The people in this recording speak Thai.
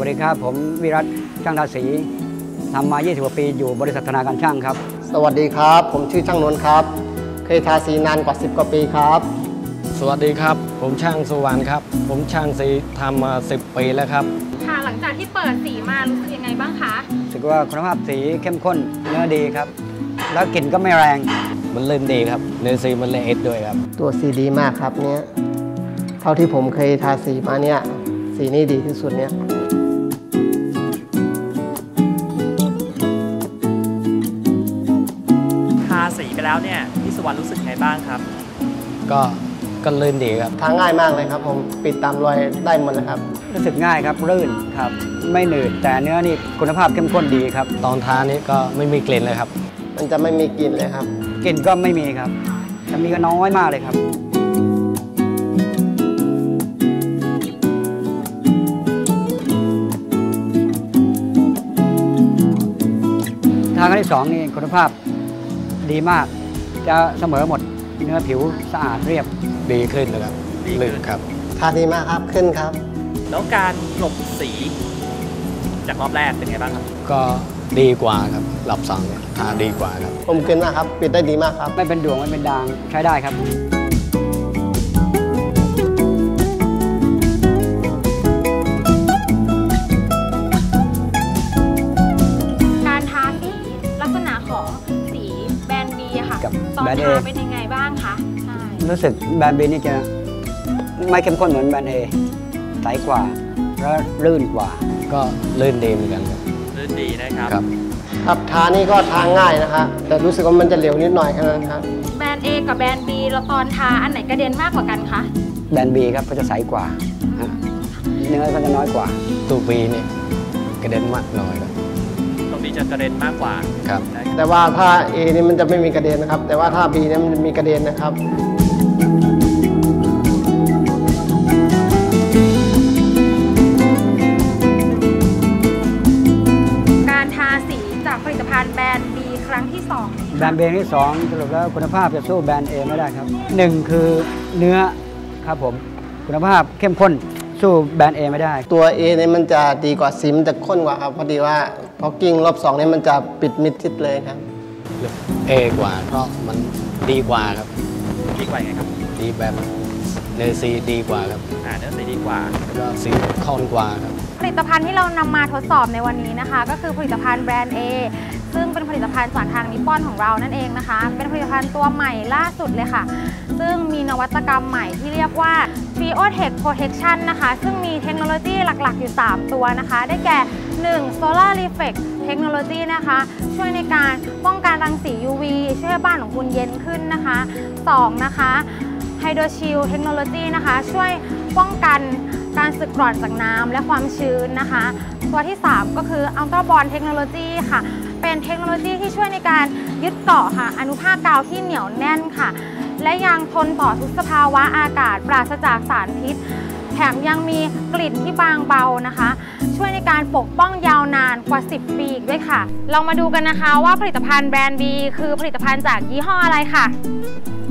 วัสดีครับผมวิรัตช่างทาสีทำมา20 กว่าปีอยู่บริษัทธนาการช่างครับสวัสดีครับผมชื่อช่างนนท์ครับเคยทาสีนานกว่า10 กว่าปีครับสวัสดีครับผมช่างสุวรรณครับผมช่างสีทำมา10 ปีแล้วครับค่ะหลังจากที่เปิดสีมารู้สึกยังไงบ้างคะรู้สึกว่าคุณภาพสีเข้มข้นเนื้อดีครับแล้วกลิ่นก็ไม่แรงมันลื่นดีครับเนื้อสีมันละเอียดด้วยครับตัวสีดีมากครับเนี่ยเท่าที่ผมเคยทาสีมาเนี่ยสีนี้ดีที่สุดเนี่ยทาสีไปแล้วเนี่ยพี่สุวรรณรู้สึกไงบ้างครับก็ลื่นดีครับทาง่ายมากเลยครับผมปิดตามรอยได้หมดเลยครับรู้สึกง่ายครับลื่นครับไม่หนืดแต่เนื้อนี่คุณภาพเข้มข้นดีครับตอนทานี้ก็ไม่มีกลิ่นเลยครับมันจะไม่มีกลิ่นเลยครับกลิ่นก็ไม่มีครับจะมีก็น้อยมากเลยครับทาครั้งที่2นี่คุณภาพดีมากจะเสมอหมดเนื้อผิวสะอาดเรียบดีขึ้นเลยครับลื่นครับทาดีมากครับขึ้นครับแล้วการกลบสีจากรอบแรกเป็นไงบ้างครับก็ดีกว่าครับรอบ2เนี่ยทาดีกว่าครับผมขึ้นมากครับปิดได้ดีมากครับไม่เป็นด่วงไม่เป็นด่างใช้ได้ครับการทาสีลักษณะของสีแบรนด์ B ค่ะตอนทาเป็นยังไงบ้างคะใช่รู้สึกแบรนด์ B นี่จะไม่เข้มข้นเหมือนแบรนด์ A ใสกว่าและลื่นกว่าก็ลื่นดีเหมือนกันครับลื่นดีนะครับครับทานี่ก็ทาง่ายนะครับแต่รู้สึกว่ามันจะเหลวนิดหน่อยแค่นั้นครับแบรนด์ A กับแบรนด์ B แล้วตอนทาอันไหนกระเด็นมากกว่ากันคะแบรนด์ B ครับก็จะใสกว่าเนื้อก็จะน้อยกว่าตัว B นี่กระเด็นมากหน่อยครับตรงนี้จะกระเด็นมากกว่าครับแต่ว่าถ้า A นี่มันจะไม่มีกระเด็นนะครับแต่ว่าถ้า B นี่มันมีกระเด็นนะครับผลิตภัณฑ์แบรนด์ B ครั้งที่2 แบรนด์ B ที่2สรุปแล้วคุณภาพจะสู้แบรนด์ A ไม่ได้ครับ1คือเนื้อครับผมคุณภาพเข้มข้นสู้แบรนด์ A ไม่ได้ตัว A เนี่ยมันจะดีกว่าสีมันจะข้นกว่าครับพอดีว่าพอกิ้งรอบ2เนี่ยมันจะปิดมิดชิดเลยครับ A กว่าเพราะมันดีกว่าครับดีกว่าไงครับดีแบบเนื้อสีดีกว่าครับเนื้อสีดีกว่าแล้วก็สีข้นกว่าครับผลิตภัณฑ์ที่เรานำมาทดสอบในวันนี้นะคะก็คือผลิตภัณฑ์แบรนด์ A ซึ่งเป็นผลิตภัณฑ์จากทางนิปปอนของเรานั่นเองนะคะเป็นผลิตภัณฑ์ตัวใหม่ล่าสุดเลยค่ะซึ่งมีนวัตกรรมใหม่ที่เรียกว่า Biotech Protection นะคะซึ่งมีเทคโนโลยีหลักๆอยู่3ตัวนะคะได้แก่1 Solar Reflect Technology นะคะช่วยในการป้องกันรังสี UV ช่วยให้บ้านของคุณเย็นขึ้นนะคะ2นะคะHydro-Shield Technology นะคะช่วยป้องกันการสึกกร่อนจากน้ำและความชื้นนะคะตัวที่3ก็คือ Ultra Bond Technology ค่ะเป็นเทคโนโลยีที่ช่วยในการยึดเกาะค่ะอนุภาคกาวที่เหนียวแน่นค่ะและยังทนต่อทุกสภาวะอากาศปราศจากสารพิษแถมยังมีกลิ่นที่บางเบานะคะช่วยในการปกป้องยาวนานกว่า10 ปีด้วยค่ะลองมาดูกันนะคะว่าผลิตภัณฑ์แบรนด์ B คือผลิตภัณฑ์จากยี่ห้ออะไรค่ะ